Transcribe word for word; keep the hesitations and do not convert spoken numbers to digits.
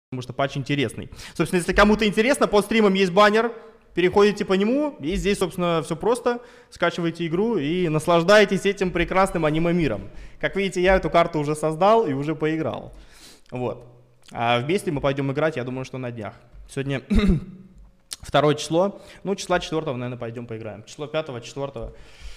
потому что патч интересный. Собственно, если кому-то интересно, под стримом есть баннер, переходите по нему, и здесь, собственно, все просто. Скачивайте игру и наслаждайтесь этим прекрасным аниме-миром. Как видите, я эту карту уже создал и уже поиграл. Вот. А в Бестии мы пойдем играть, я думаю, что на днях. Сегодня второе число. Ну, числа четвертого, наверное, пойдем поиграем. Число пятого, четвертого.